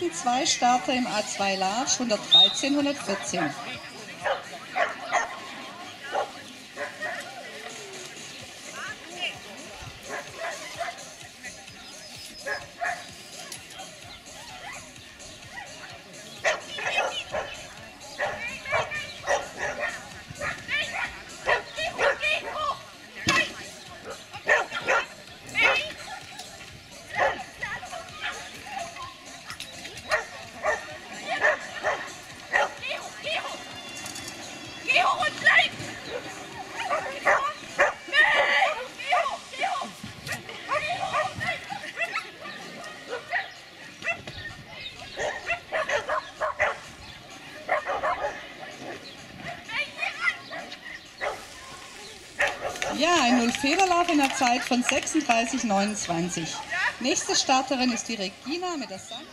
ersten zwei Starter im A2 Large 113, 114. Ja, ein Null-Fehlerlauf in der Zeit von 36,29. Nächste Starterin ist die Regina mit der Sand.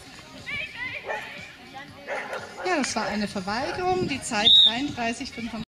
Ja, das war eine Verweigerung, die Zeit 33,55.